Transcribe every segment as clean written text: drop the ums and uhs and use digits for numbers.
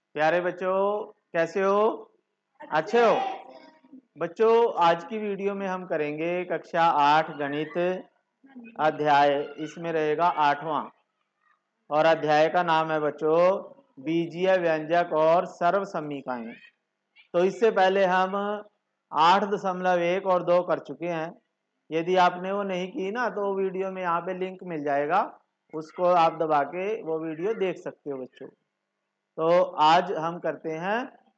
प्यारे बच्चों, कैसे हो? अच्छे हो बच्चों? आज की वीडियो में हम करेंगे कक्षा 8 गणित अध्याय। इसमें रहेगा 8वां और अध्याय का नाम है बच्चों बीजीय व्यंजक और सर्व समीकरण। तो इससे पहले हम 8.1 और 2 कर चुके हैं। यदि आपने वो नहीं की ना तो वीडियो में यहाँ पे लिंक मिल जाएगा, उसको आप दबा के वो वीडियो देख सकते हो बच्चों। तो आज हम करते हैं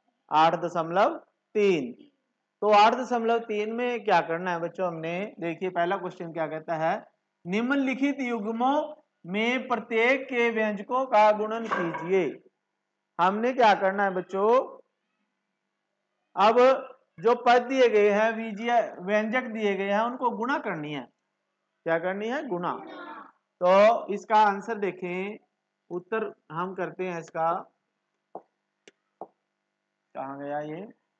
8.3। तो 8.3 में क्या करना है बच्चों? हमने देखिए पहला क्वेश्चन क्या कहता है, निम्नलिखित युग्मों में प्रत्येक के व्यंजकों का गुणन कीजिए। हमने क्या करना है बच्चों, अब जो पद दिए गए हैं, बीजीय व्यंजक दिए गए हैं, उनको गुणा करनी है। क्या करनी है? गुणा। तो इसका आंसर देखें, उत्तर हम करते हैं इसका। कहाँ गया ये?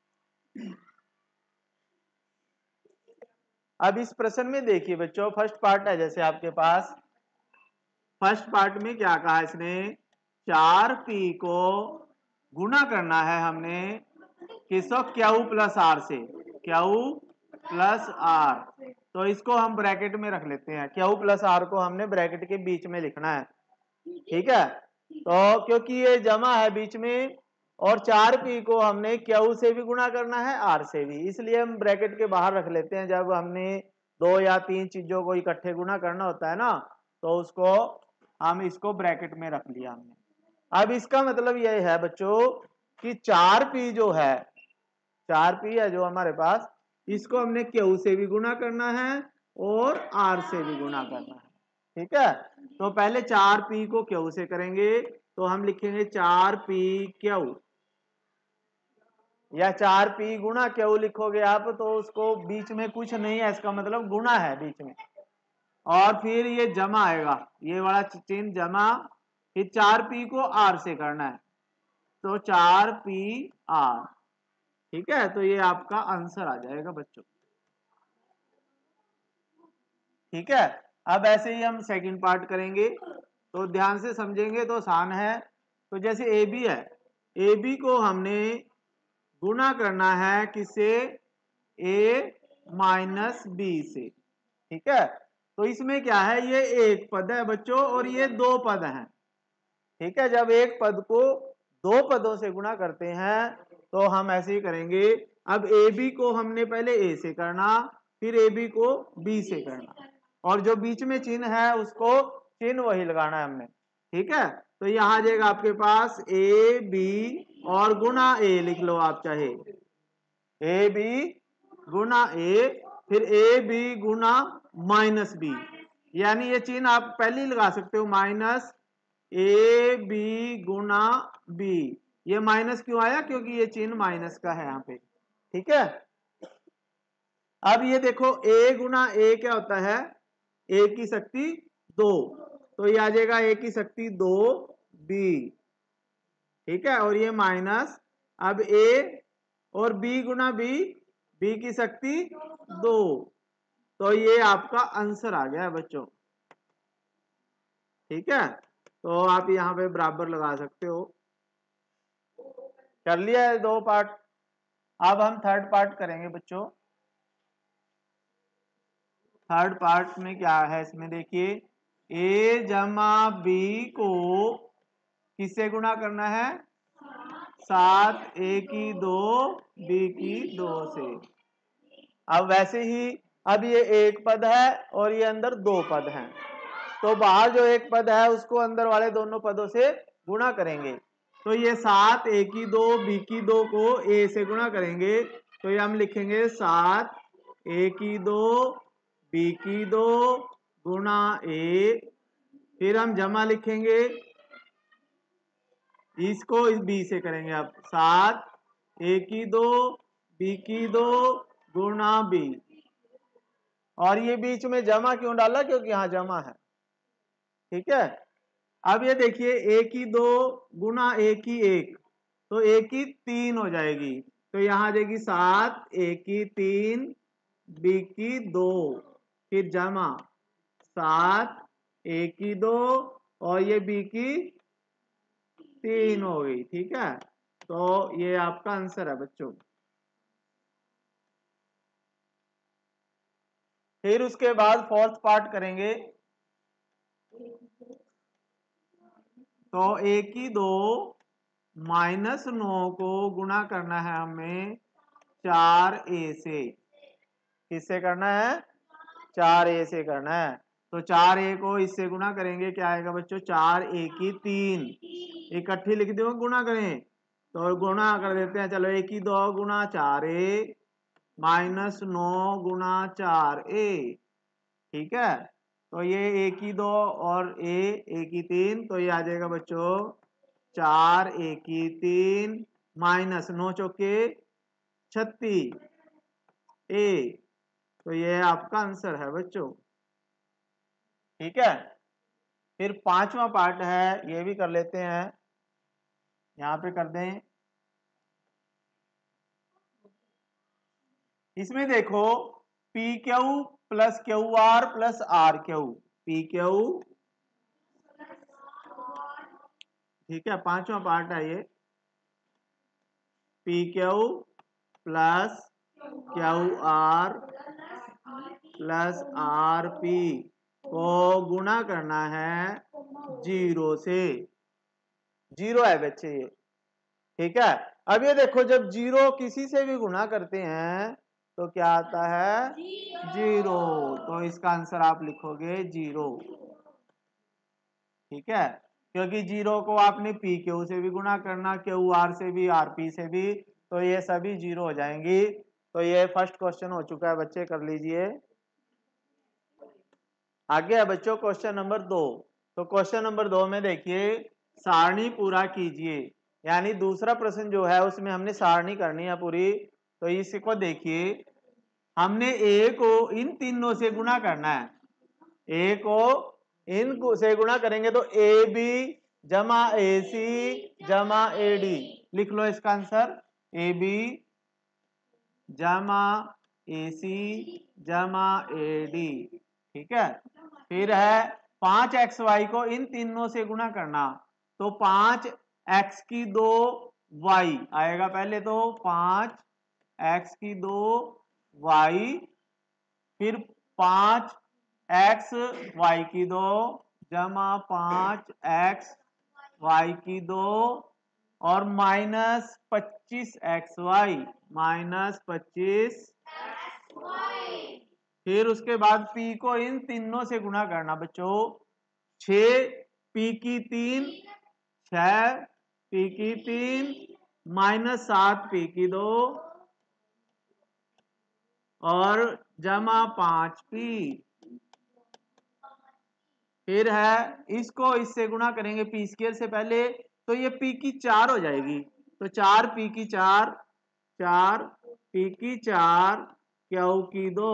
अब इस प्रश्न में देखिए बच्चों, फर्स्ट पार्ट है जैसे आपके पास। फर्स्ट पार्ट में क्या कहा इसने, 4p को गुणा करना है हमने किसको? क्यू प्लस आर से। क्यू प्लस आर, तो इसको हम ब्रैकेट में रख लेते हैं। क्यू प्लस आर को हमने ब्रैकेट के बीच में लिखना है, ठीक है। तो क्योंकि ये जमा है बीच में और 4p को हमने क्यू से भी गुणा करना है, आर से भी, इसलिए हम ब्रैकेट के बाहर रख लेते हैं। जब हमने 2 या 3 चीजों को इकट्ठे गुणा करना होता है ना, तो उसको हम इसको ब्रैकेट में रख लिया हमने। अब इसका मतलब यह है बच्चों कि 4p जो है, 4p है जो हमारे पास, इसको हमने क्यू से भी गुणा करना है और आर से भी गुणा करना है, ठीक है। तो पहले 4p को क्यू से करेंगे, तो हम लिखेंगे 4p क्यू, या 4p गुणा क्यू लिखोगे आप तो उसको बीच में कुछ नहीं है, इसका मतलब गुणा है बीच में। और फिर ये जमा आएगा, ये वाला चिन्ह जमा, फिर 4p को आर से करना है, तो 4p आर, ठीक है। तो ये आपका आंसर आ जाएगा बच्चों, ठीक है। अब ऐसे ही हम सेकंड पार्ट करेंगे, तो ध्यान से समझेंगे तो आसान है। तो जैसे ए बी है, ए बी को हमने गुणा करना है किससे? ए माइनस बी से, ठीक है। तो इसमें क्या है, ये एक पद है बच्चों और ये 2 पद हैं, ठीक है। जब एक पद को 2 पदों से गुणा करते हैं तो हम ऐसे ही करेंगे। अब ए बी को हमने पहले ए से करना, फिर ए बी को बी से करना, और जो बीच में चिन्ह है उसको चिन्ह वही लगाना है हमने, ठीक है। तो यहां आ जाएगा आपके पास ए बी और गुणा ए लिख लो आप, चाहे ए बी गुणा ए, फिर ए बी गुणा माइनस बी, यानी ये चिन्ह आप पहले ही लगा सकते हो, माइनस ए बी गुणा बी। ये माइनस क्यों आया? क्योंकि ये चिन्ह माइनस का है यहाँ पे, ठीक है। अब ये देखो a गुणा a क्या होता है? a की शक्ति 2, तो ये आ जाएगा a की शक्ति 2b, ठीक है। और ये माइनस, अब a और b गुणा b, b की शक्ति 2, तो ये आपका आंसर आ गया है बच्चों, ठीक है। तो आप यहाँ पे बराबर लगा सकते हो। कर लिया है 2 पार्ट। अब हम थर्ड पार्ट करेंगे बच्चों। थर्ड पार्ट में क्या है, इसमें देखिए a जमा b को किससे गुणा करना है? 7 a की 2 b की 2 से। अब वैसे ही, अब ये एक पद है और ये अंदर 2 पद हैं, तो बाहर जो एक पद है उसको अंदर वाले दोनों पदों से गुणा करेंगे। तो ये 7 a की 2 b की 2 को a से गुणा करेंगे, तो ये हम लिखेंगे 7 a की 2 b की 2 गुणा a, फिर हम जमा लिखेंगे, इसको इस b से करेंगे। अब 7 a की 2 b की 2 गुणा b, और ये बीच में जमा क्यों डाला? क्योंकि यहाँ जमा है, ठीक है। अब ये देखिए a की 2 गुणा a की 1, तो a की 3 हो जाएगी, तो यहां आ जाएगी 7 a की 3 b की 2, फिर जमा 7 a की 2 और ये b की 3 हो गई, ठीक है। तो ये आपका आंसर है बच्चों। फिर उसके बाद फोर्थ पार्ट करेंगे। तो A की 2 -9 को गुणा करना है हमें 4A से। किससे करना है? 4A से करना है। तो 4A को इससे गुणा करेंगे, क्या आएगा बच्चों? 4A की 3 इकट्ठी लिख दो, गुणा करें तो गुणा कर देते हैं। चलो A की 2 गुणा 4A -9 गुणा 4A। ठीक है, तो ये A की 2 और A की 3, तो ये आ जाएगा बच्चों 4A की 3 -9 चौके 36 A। तो ये आपका आंसर है बच्चों। ठीक है, फिर पांचवा पार्ट है, ये भी कर लेते हैं। यहां पे कर दें। इसमें देखो PQ plus QR plus RQ। PQ, ठीक है, पांचवा पार्ट है ये। PQ plus QR plus RP को गुणा करना है 0 से। 0 है बच्चे ये। ठीक है, अब ये देखो जब 0 किसी से भी गुणा करते हैं तो क्या आता है? 0। तो इसका आंसर आप लिखोगे 0। ठीक है, क्योंकि 0 को आपने PQ से भी गुणा करना, QR से भी, RP से भी, तो ये सभी 0 हो जाएंगी। तो ये फर्स्ट क्वेश्चन हो चुका है बच्चे, कर लीजिए। आगे है बच्चों क्वेश्चन नंबर 2। तो क्वेश्चन नंबर 2 में देखिए, सारणी पूरा कीजिए। यानी दूसरा प्रश्न जो है उसमें हमने सारणी करनी है पूरी। तो इसको देखिए, हमने A को इन तीनों से गुणा करना है। A को इन से गुणा करेंगे तो AB जमा AC जमा AD। लिख लो इसका आंसर, AB जमा AC जमा AD। ठीक है, फिर है 5XY को इन तीनों से गुणा करना। तो 5x की 2 y आएगा पहले, तो 5x की 2 y, फिर 5x y की 2 जमा 5x y की 2 और -25xy -25। फिर उसके बाद P को इन तीनों से गुणा करना बच्चों। 6P की 3 6P की 3 -7P की 2 और जमा 5P। फिर है इसको इससे गुणा करेंगे P स्क्वायर से पहले, तो ये P की 4 हो जाएगी। तो 4P की 4 4P की 4 Q की 2।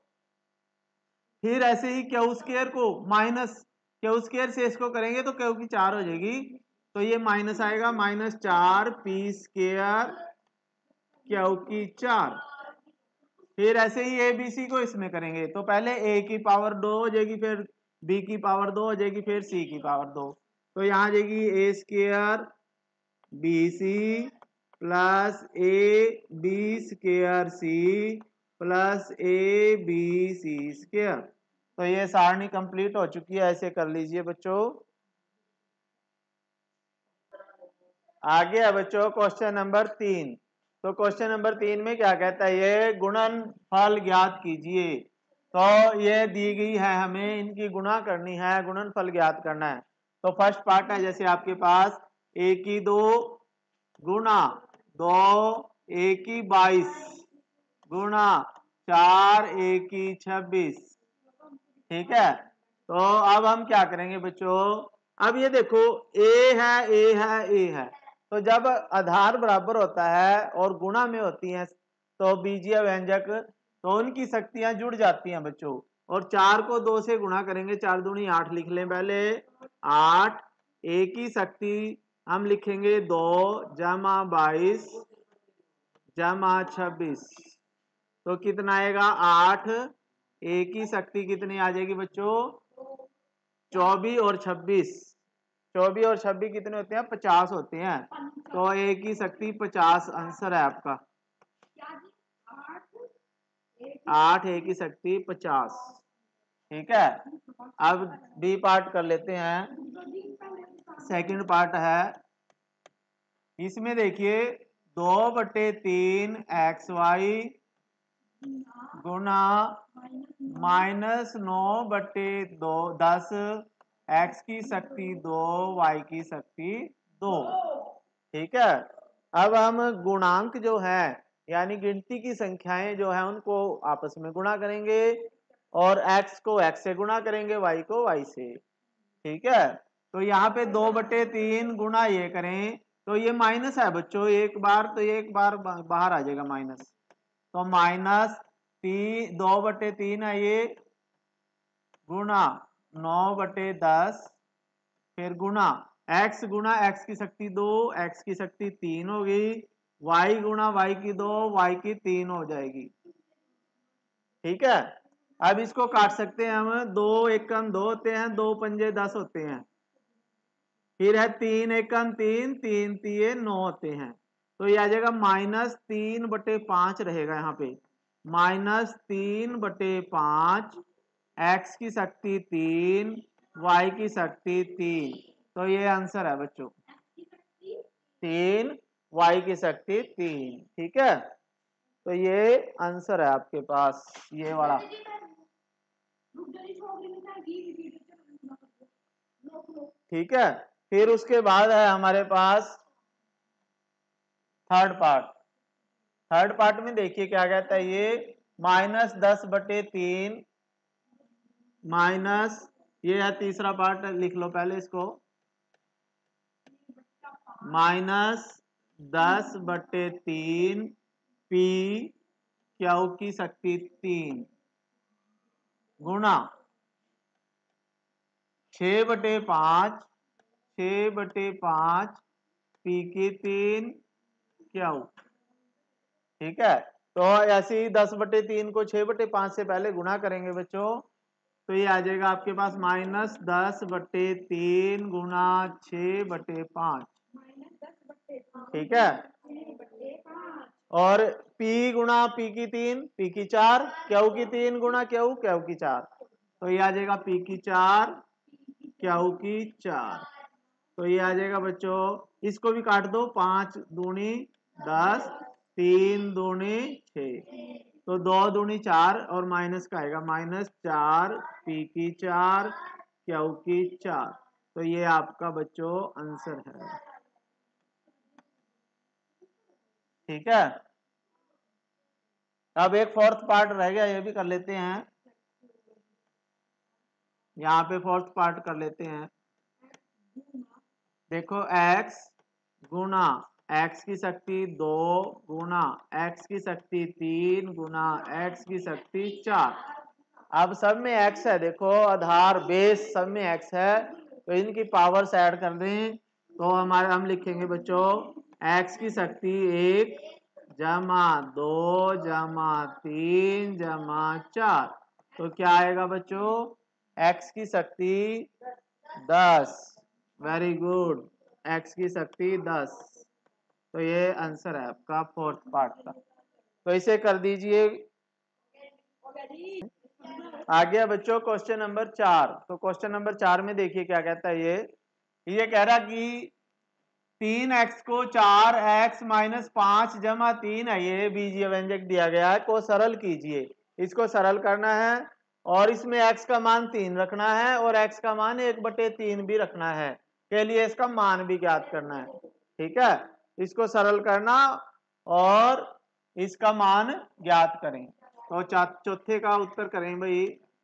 फिर ऐसे ही Q स्क्वायर को माइनस Q स्क्वायर से इसको करेंगे तो Q की 4 हो जाएगी। तो ये माइनस आएगा, -4P स्क्वायर Q की 4। फिर ऐसे ही ABC को इसमें करेंगे तो पहले A की पावर 2 हो जाएगी, फिर B की पावर 2 हो जाएगी, फिर C की पावर 2। तो यहाँ आ जाएगी A square BC plus AB square C plus ABC square. तो ये सारणी कंप्लीट हो चुकी है, ऐसे कर लीजिए बच्चों। आगे है बच्चों क्वेश्चन नंबर 3। तो क्वेश्चन नंबर 3 में क्या कहता है? ये गुणनफल ज्ञात कीजिए। तो ये दी गई है, हमें इनकी गुणा करनी है, गुणनफल ज्ञात करना है। तो फर्स्ट पार्ट है, जैसे आपके पास A की 2 गुणा 2A की 22 गुणा 4A की 26। ठीक है, तो अब हम क्या करेंगे बच्चों? अब ये देखो A है, A है, A है, तो जब आधार बराबर होता है और गुणा में होती हैं तो बीजीय व्यंजक, तो उनकी शक्तियां जुड़ जाती हैं बच्चों। और 4 को 2 से गुणा करेंगे, 4 दूनी 8 लिख लें पहले, 8। A की शक्ति हम लिखेंगे 2 जमा 22 जमा 26। तो कितना आएगा? 8। A की शक्ति कितनी आ जाएगी बच्चों? 24 और 26, 24 और 26 कितने होते हैं? 50 होते हैं। तो ए की शक्ति 50 आंसर है आपका। 8 ए की शक्ति 50। ठीक है, अब बी पार्ट कर लेते हैं। सेकंड पार्ट है, इसमें देखिए 2/3 XY गुना -9/10 x की शक्ति 2 y की शक्ति 2। ठीक है, अब हम गुणांक जो है यानी गिनती की संख्याएं जो है उनको आपस में गुणा करेंगे और x को x से गुणा करेंगे, y को y से। ठीक है, तो यहाँ पे 2/3 गुना ये करें तो ये माइनस है बच्चों, एक बार तो ये एक बार बाहर आ जाएगा माइनस, तो -2/3 है ये गुना 9/10 फिर गुना x गुना x की शक्ति 2 x की शक्ति 3 हो गई, y गुना y की 2 y की 3 हो जाएगी। ठीक है, अब इसको काट सकते हैं हम, 2 एकम 2 होते हैं, 2 पंजे 10 होते हैं, फिर है 3 एकम 3 3 तिये 9 होते हैं, तो ये आ जाएगा -3/5 रहेगा यहाँ पे, -3/5 x की शक्ति 3 y की शक्ति 3, तो ये आंसर है बच्चों 3 y की शक्ति 3। ठीक है, तो ये आंसर है आपके पास ये वाला। ठीक है, फिर उसके बाद है हमारे पास थर्ड पार्ट। थर्ड पार्ट में देखिए क्या कहता है ये, -10/3 माइनस, ये है तीसरा पार्ट, लिख लो पहले इसको, -10/3 पी क्यू की शक्ति 3 गुणा 6/5 पी की 3 क्यू। ठीक है, तो ऐसे ही 10/3 को 6/5 से पहले गुणा करेंगे बच्चों, तो ये आ जाएगा आपके पास -10/3 गुना 6/5। ठीक है, और P गुना P की 3 P की 4 क्यू की 3 गुना क्यू की 4, तो ये आ जाएगा P की 4 क्यू की 4, तो ये आ जाएगा बच्चों, इसको भी काट दो, 5 दूनी 10 3 दूनी 6, तो 2 दूनी 4 और माइनस का आएगा -4 P की 4 क्यू की 4, तो ये आपका बच्चों आंसर है। ठीक है, अब एक फोर्थ पार्ट रह गया, ये भी कर लेते हैं। यहाँ पे फोर्थ पार्ट कर लेते हैं। देखो x गुना x की शक्ति 2 गुना x की शक्ति 3 गुना x की शक्ति 4। अब सब में x है, देखो आधार बेस सब में x है, तो इनकी पावर्स ऐड कर दें तो हमारे हम लिखेंगे बच्चों x की शक्ति 1 जमा 2 जमा 3 जमा 4, तो क्या आएगा बच्चों x की शक्ति 10। वेरी गुड, x की शक्ति 10, तो ये आंसर है आपका फोर्थ पार्ट का, तो इसे कर दीजिए। आ गया बच्चों क्वेश्चन नंबर 4। तो क्वेश्चन नंबर 4 में देखिए क्या कहता है, ये कह रहा कि 3x को 4x - 5 जमा 3 है, ये बीजीय व्यंजक दिया गया है, को सरल कीजिए। इसको सरल करना है और इसमें x का मान 3 रखना है और x का मान 1/3 भी रखना है, के लिए इसका मान भी ज्ञात करना है। ठीक है, इसको सरल करना और इसका मान ज्ञात करें, तो चौथे का उत्तर करें भाई।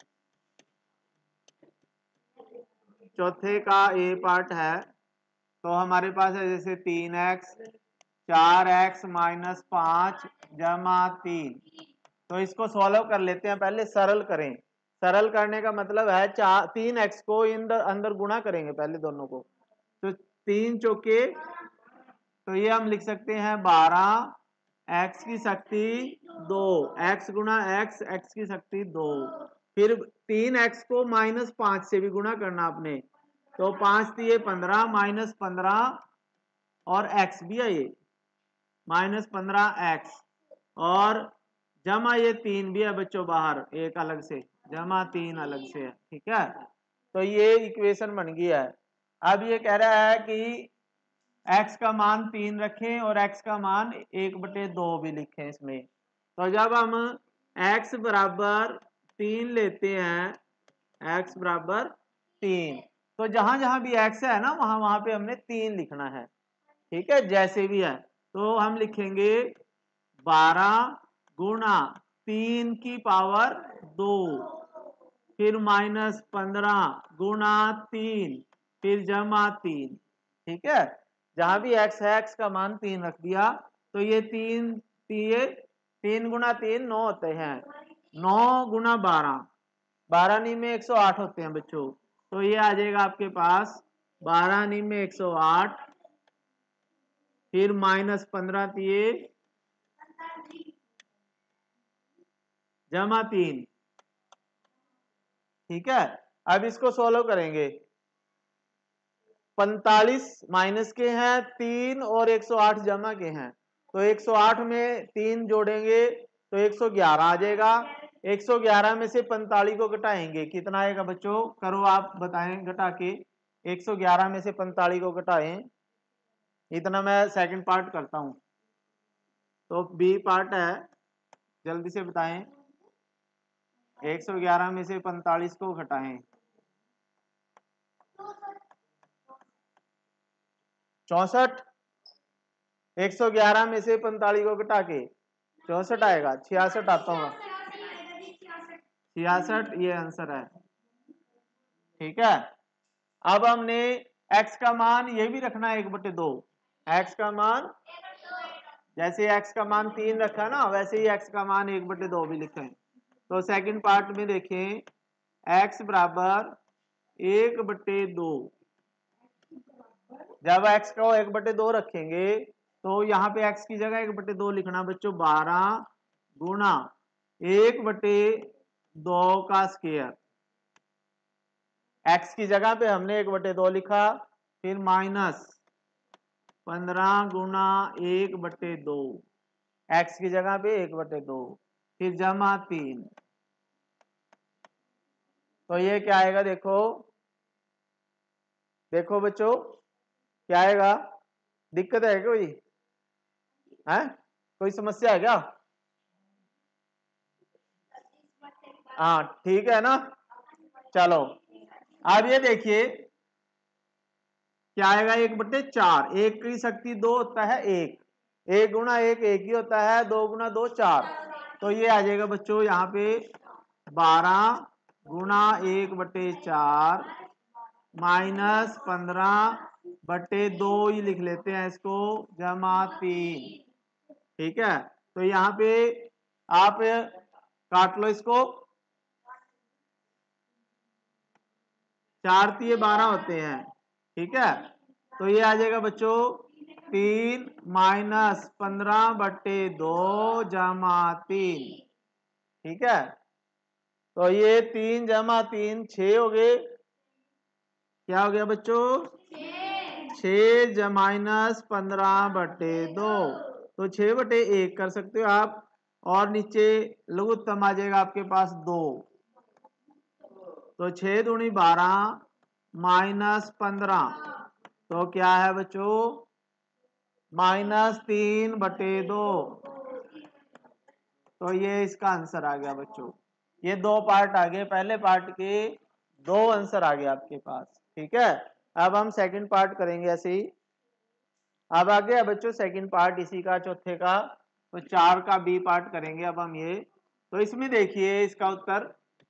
चौथे का ए पार्ट है, तो हमारे पास है जैसे 3x 4x - 5 जमा 3, तो इसको सॉल्व कर लेते हैं, पहले सरल करें। सरल करने का मतलब है 3x को अंदर गुणा करेंगे पहले दोनों को, तो 3 चौके, तो ये हम लिख सकते हैं 12 x की शक्ति 2 x गुना x की शक्ति 2, फिर 3x को -5 से भी गुणा करना आपने, तो 5 दिए 15 माइनस 15 और x भी है ये माइनस 15x और जमा ये 3 भी है बच्चों बाहर एक अलग से जमा 3 अलग से है। ठीक है, तो ये इक्वेशन बन गई है। अब ये कह रहा है कि x का मान 3 रखें और x का मान 1/2 भी लिखें इसमें। तो जब हम x बराबर 3 लेते हैं, x बराबर 3, तो जहां जहां भी x है ना वहां वहां पे हमने 3 लिखना है। ठीक है, जैसे भी है तो हम लिखेंगे 12 गुणा 3 की पावर 2 फिर माइनस 15 गुणा 3 फिर जमा 3। ठीक है, जहां भी x है x का मान 3 रख दिया तो ये 3 गुणा 3 9 होते हैं, 9 गुणा 12 12 नी में 108 होते हैं बच्चों। तो ये आ जाएगा आपके पास 12 नी में 108 फिर माइनस 15 दिए जमा 3। ठीक है, अब इसको सोल्व करेंगे। 45 माइनस के हैं 3 और 108 जमा के हैं, तो 108 में 3 जोड़ेंगे तो 111 आ जाएगा। 111 में से 45 को घटाएंगे कितना आएगा बच्चों, करो आप बताएं घटा के। 111 में से 45 को घटाएं, इतना मैं सेकंड पार्ट करता हूं। तो बी पार्ट है, जल्दी से बताएं। 111 में से 45 को घटाएं, 64। 111 में से 45 को घटा के 64 आएगा, 66 आता होगा, 66 ये आंसर है। ठीक है, अब हमने x का मान ये भी रखना है 1/2। x का मान जैसे x का मान 3 रखा ना वैसे ही x का मान 1/2 भी लिखें। तो सेकंड पार्ट में देखें, x बराबर 1/2। जब x को 1/2 रखेंगे तो यहाँ पे x की जगह 1/2 लिखना बच्चों, 12 गुणा 1/2 का स्क्वायर। x की जगह पे हमने 1/2 लिखा, फिर माइनस 15 गुणा 1/2, x की जगह पे 1/2 फिर जमा 3। तो ये क्या आएगा, देखो देखो बच्चों क्या आएगा, दिक्कत है कोई है, कोई समस्या है क्या? हाँ ठीक है ना, चलो अब ये देखिए क्या आएगा, 1/4। 1 की शक्ति 2 होता है 1, 1 गुणा 1 1 ही होता है, 2 गुणा 2 4। तो ये आ जाएगा बच्चों यहाँ पे 12 गुणा 1/4 माइनस 15/2 ही लिख लेते हैं इसको, जमा 3। ठीक है, तो यहाँ पे आप काट लो इसको, 4 3 12 होते हैं। ठीक है, तो ये आ जाएगा बच्चों 3 माइनस 15/2 जमा 3। ठीक है, तो ये 3 जमा 3 6 हो गए। क्या हो गया बच्चों, 6 माइनस 15/2, तो 6/1 कर सकते हो आप, और नीचे लघुत्तम आ जाएगा आपके पास 2। तो 6 दूनी 12 माइनस 15, तो क्या है बच्चों, -3/2। तो ये इसका आंसर आ गया बच्चों। ये 2 पार्ट आ गए, पहले पार्ट के 2 आंसर आ गए आपके पास। ठीक है, अब हम सेकंड पार्ट करेंगे ऐसे ही। अब आ गया बच्चों सेकंड पार्ट इसी का, चौथे का। तो 4 का बी पार्ट करेंगे अब हम ये। तो इसमें देखिए इसका उत्तर,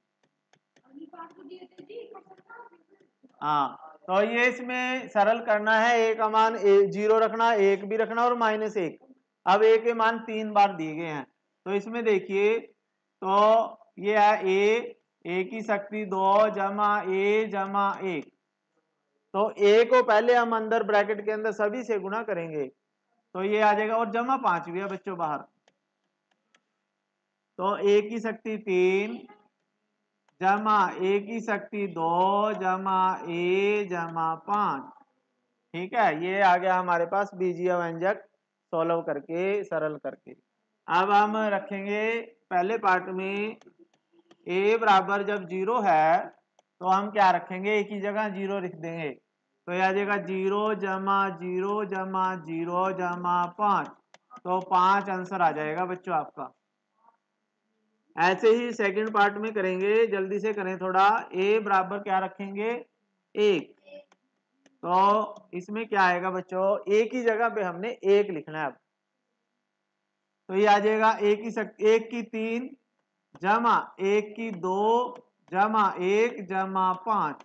हाँ तो ये इसमें सरल करना है, ए का मान 0 रखना, 1 भी रखना और -1। अब ए के मान 3 बार दिए गए हैं, तो इसमें देखिए तो ये है ए की शक्ति 2 जमा ए जमा 1। तो ए को पहले हम अंदर ब्रैकेट के अंदर सभी से गुणा करेंगे, तो ये आ जाएगा, और जमा 5 भी है बच्चों बाहर। तो ए की शक्ति 3 जमा ए की शक्ति 2 जमा ए जमा 5। ठीक है, ये आ गया हमारे पास बीजीय व्यंजक सोल्व करके, सरल करके। अब हम रखेंगे पहले पार्ट में ए बराबर जब 0 है तो हम क्या रखेंगे, एक ही जगह 0 लिख देंगे। तो यह आ जाएगा 0 जमा 0 जमा 0 जमा 5, तो 5 आंसर आ जाएगा बच्चों आपका। ऐसे ही सेकंड पार्ट में करेंगे, जल्दी से करें थोड़ा। ए बराबर क्या रखेंगे, 1। तो इसमें क्या आएगा बच्चों, एक ही जगह पे हमने 1 लिखना है अब। तो ये आ जाएगा 1 की 3 जमा 1 की 2 जमा 1 जमा 5।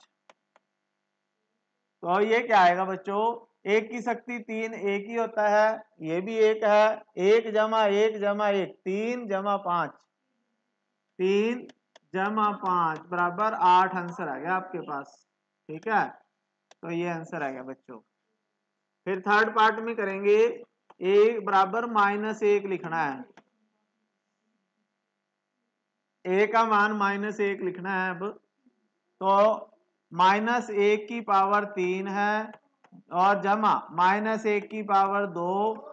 तो ये क्या आएगा बच्चों, 1 की शक्ति 3 एक ही होता है, ये भी 1 है। 1 जमा 1 जमा 1 3 जमा 5, 3 जमा 5 बराबर 8 आंसर आ गया आपके पास। ठीक है, तो ये आंसर आ गया बच्चों। फिर थर्ड पार्ट में करेंगे, ए बराबर -1 लिखना है। ए का मान -1 लिखना है अब। तो -1 की पावर 3 है और जमा -1 की पावर 2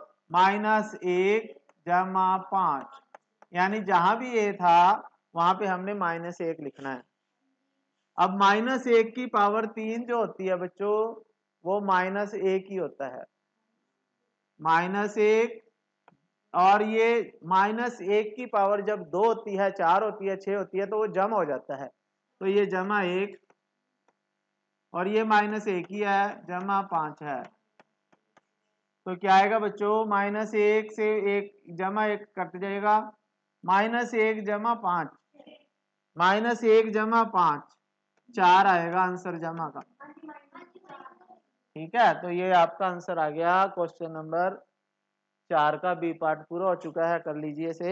-1 जमा 5, यानी जहां भी ए था वहां पे हमने -1 लिखना है। अब -1 की पावर 3 जो होती है बच्चों, वो -1 ही होता है। -1 और ये -1 की पावर जब 2 होती है, 4 होती है, 6 होती है, तो वो जमा हो जाता है। तो ये जमा 1 और ये -1 ही है, जमा 5 है। तो क्या आएगा बच्चों, -1 से 1 जमा 1 कट जाएगा, -1 जमा 5, -1 जमा 5 4 आएगा आंसर जमा का। ठीक है, तो ये आपका आंसर आ गया क्वेश्चन नंबर 4 का बी पार्ट पूरा हो चुका है, कर लीजिए इसे।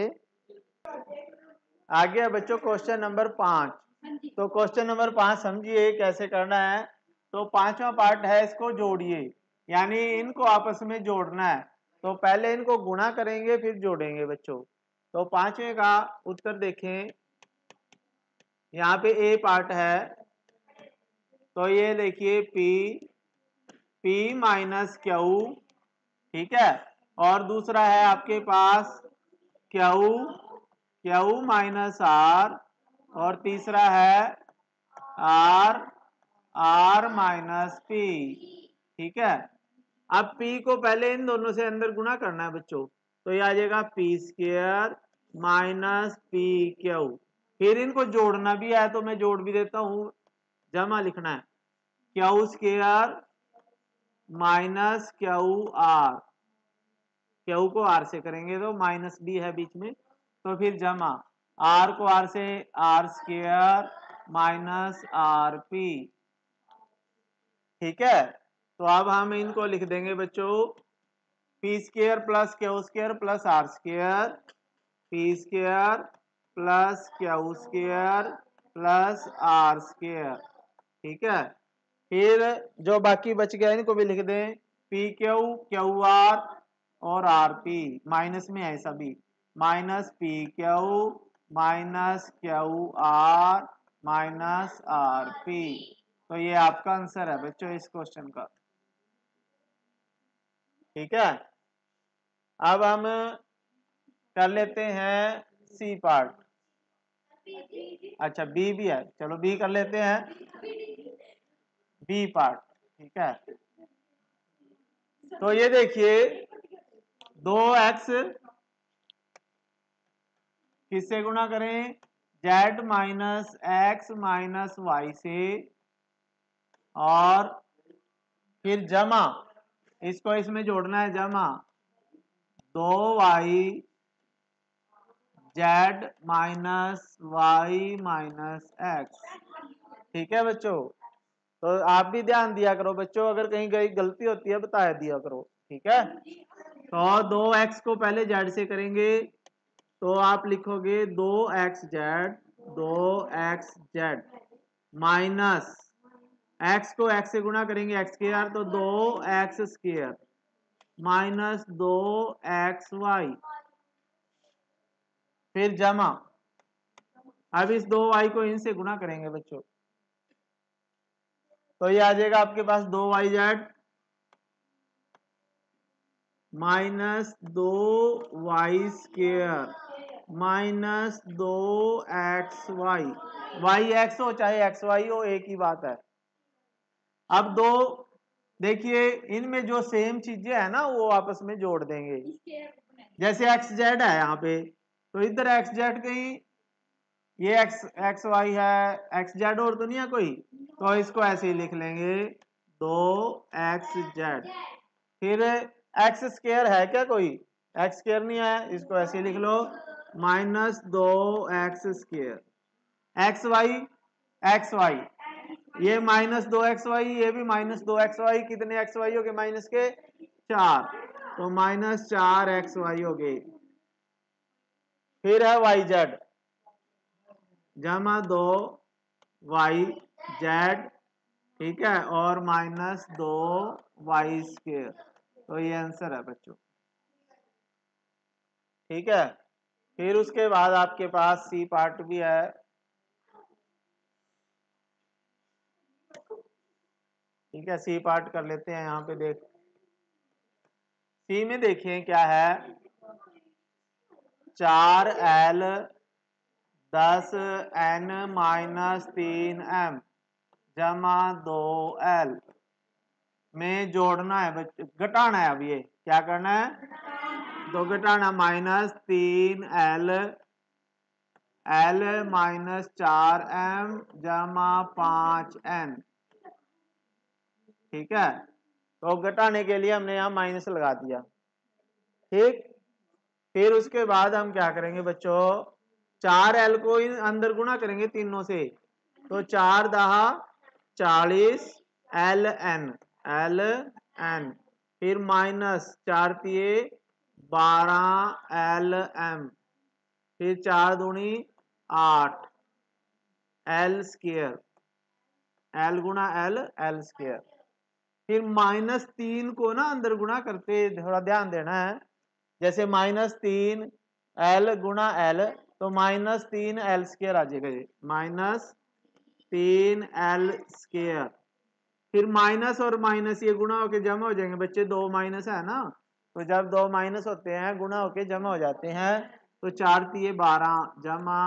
आगे बच्चों क्वेश्चन नंबर 5। तो क्वेश्चन नंबर 5 समझिए कैसे करना है। तो पांचवा पार्ट है, इसको जोड़िए, यानी इनको आपस में जोड़ना है। तो पहले इनको गुणा करेंगे फिर जोड़ेंगे बच्चों। तो पांचवे का उत्तर देखें, यहाँ पे ए पार्ट है, तो ये देखिए P माइनस क्यू। ठीक है, और दूसरा है आपके पास क्यू माइनस आर, और तीसरा है आर माइनस पी। ठीक है, अब P को पहले इन दोनों से अंदर गुणा करना है बच्चों। तो ये आ जाएगा P² माइनस पी क्यू। फिर इनको जोड़ना भी है, तो मैं जोड़ भी देता हूं, जमा लिखना है Q² माइनस QR। क्यू को आर से करेंगे तो माइनस भी है बीच में, तो फिर जमा आर को आर से R² माइनस RP। ठीक है, तो अब हम इनको लिख देंगे बच्चों, P² plus Q² plus R², P² plus Q² plus R²। ठीक है, फिर जो बाकी बच गया इनको भी लिख दें, PQ QR और RP, माइनस में है सभी, minus PQ minus QR minus RP। तो ये आपका आंसर है बच्चों इस क्वेश्चन का। ठीक है, अब हम कर लेते हैं सी पार्ट। अच्छा, बी भी है, चलो बी कर लेते हैं, बी पार्ट। ठीक है, तो ये देखिए 2x किससे गुणा करें, z minus X minus Y से, और फिर जमा इसको इसमें जोड़ना है, जमा 2y z minus Y minus X. ठीक है बच्चों, तो आप भी ध्यान दिया करो बच्चों, अगर कहीं कहीं गलती होती है बता दिया करो। ठीक है, तो 2x को पहले z से करेंगे, तो आप लिखोगे 2xz माइनस x को x से गुणा करेंगे x² तो 2x² माइनस 2xy, फिर जमा अब इस 2y को इनसे गुणा करेंगे बच्चों, तो ये आ जाएगा आपके पास 2yz minus 2y² minus 2xy, Y X हो चाहे एक्स वाई हो एक ही बात है। अब दो देखिए इनमें जो सेम चीजें है ना वो आपस में जोड़ देंगे, जैसे एक्स जेड है यहाँ पे, तो इधर एक्स जेड कहीं ये एक्स वाई है, एक्स जेड और तो नहीं है कोई, तो इसको ऐसे ही लिख लेंगे 2xz। फिर एक्स स्क्वायर है क्या कोई, एक्स स्क्वायर नहीं है, इसको ऐसे ही लिख लो माइनस 2x²। एक्स वाई ये माइनस 2xy, ये भी माइनस 2xy, कितने xy हो गए माइनस के 4, तो माइनस 4xy हो गए। फिर है yz जमा 2yz, ठीक है, और माइनस 2y², तो ये आंसर है बच्चों, ठीक है। फिर उसके बाद आपके पास सी पार्ट भी है, ठीक है, सी पार्ट कर लेते हैं। यहाँ पे देख सी में देखिए क्या है, 4l 10n माइनस 3m जमा 2l में जोड़ना है बच्चों, घटाना है। अब ये क्या करना है, तो घटाना minus 3l l minus 4m जमा 5n, ठीक है। तो घटाने के लिए हमने यहाँ माइनस लगा दिया, ठीक। फिर उसके बाद हम क्या करेंगे बच्चों, 4l को इन अंदर गुणा करेंगे तीनों से, तो 4 दहा 40 ln, फिर माइनस 4 तिये 12 lm, फिर 4 दूनी 8 l², l गुणा l स्क्वायर। फिर माइनस 3 को ना अंदर गुणा करते थोड़ा ध्यान देना है, जैसे माइनस 3 l गुणा l, तो माइनस 3l² आ जाएगा, ये माइनस 3l²। फिर माइनस और माइनस ये गुणा होके जमा हो जाएंगे बच्चे, दो माइनस है ना, तो जब दो माइनस होते हैं गुणा होके जमा हो जाते हैं, तो 4 तिये 12 जमा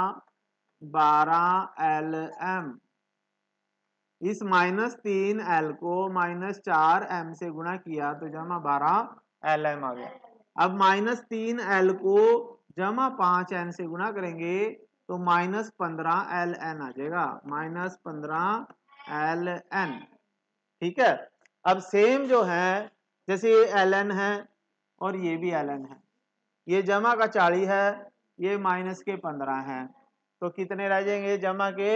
12 lm, इस माइनस 3l को माइनस 4m से गुणा किया तो जमा 12 lm आ गया। अब माइनस 3l को जमा 5n से गुणा करेंगे तो माइनस 15 ln आ जाएगा, माइनस 15 ln, ठीक है। अब सेम जो है, जैसे ये ln है और ये भी ln है, ये जमा का 40 है, ये माइनस के 15 है, तो कितने रह जाएंगे जमा के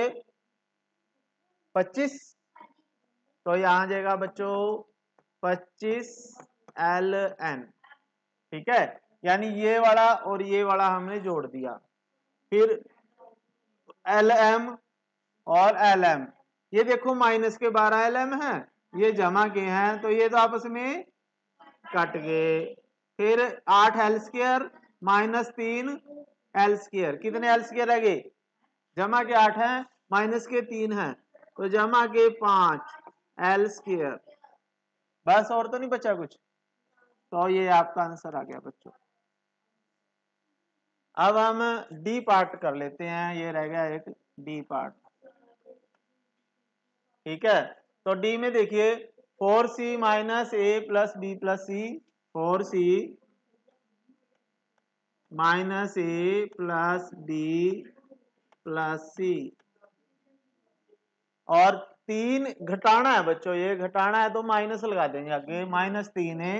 25, तो यहां आ जाएगा बच्चों 25 ln, ठीक है। यानी ये वाला और ये वाला हमने जोड़ दिया। फिर lm और lm, ये देखो माइनस के 12 lm है, ये जमा के हैं, तो ये तो आपस में कट गए। फिर 8l² माइनस 3l², कितने l² रह गए, जमा के 8 हैं माइनस के 3 हैं, तो जमा के 5l², बस और तो नहीं बचा कुछ, तो ये आपका आंसर आ गया बच्चों। अब हम डी पार्ट कर लेते हैं, ये रह गया एक डी पार्ट, ठीक है। तो डी में देखिए 4c minus a plus B plus C, 4c minus a plus B plus C, और 3 घटाना है बच्चों, ये घटाना है तो माइनस लगा देंगे आगे, माइनस 3 है,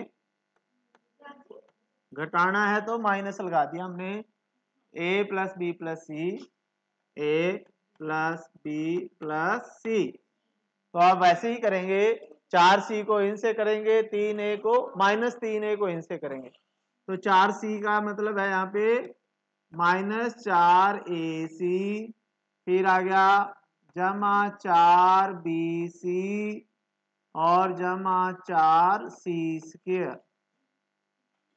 घटाना है तो माइनस लगा दिया हमने, a plus B plus C, a plus B plus C, तो आप वैसे ही करेंगे, 4c को इनसे करेंगे, 3a को माइनस 3a को इनसे करेंगे, तो 4c का मतलब है यहाँ पे माइनस 4ac, फिर आ गया जमा 4bc और जमा 4c²,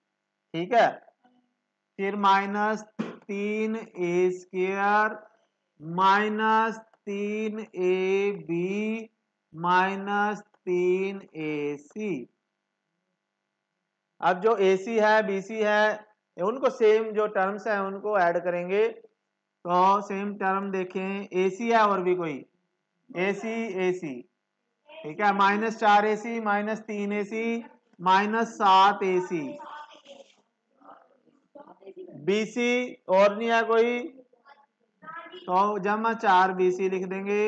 ठीक है। फिर माइनस 3a² -3AB -3AC। अब जो AC है BC है उनको सेम जो टर्म्स है उनको ऐड करेंगे तो सेम टर्म देखें AC है और भी कोई AC ठीक है -4AC -3AC -7AC BC और नहीं है कोई तो जमा 4BC लिख देंगे।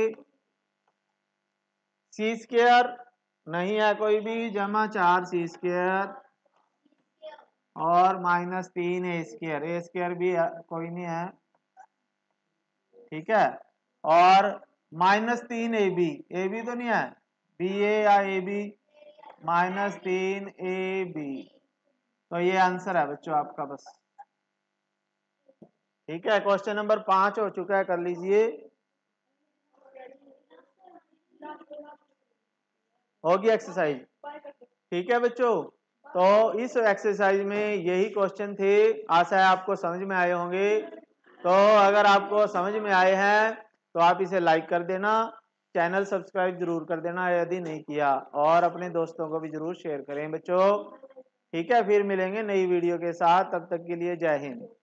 C² नहीं है कोई भी जमा 4C² और -3A²। A² भी कोई नहीं है ठीक है और -3AB AB तो नहीं है BA या AB -3AB तो ये आंसर है बच्चों आपका बस। ठीक है क्वेश्चन नंबर 5 हो चुका है कर लीजिए। होगी एक्सरसाइज ठीक है बच्चों। तो इस एक्सरसाइज में यही क्वेश्चन थे। आशा है आपको समझ में आए होंगे। तो अगर आपको समझ में आए हैं तो आप इसे लाइक कर देना, चैनल सब्सक्राइब जरूर कर देना यदि नहीं किया, और अपने दोस्तों को भी जरूर शेयर करें बच्चों। ठीक है फिर मिलेंगे नई वीडियो के साथ, तब तक के लिए जय हिंद।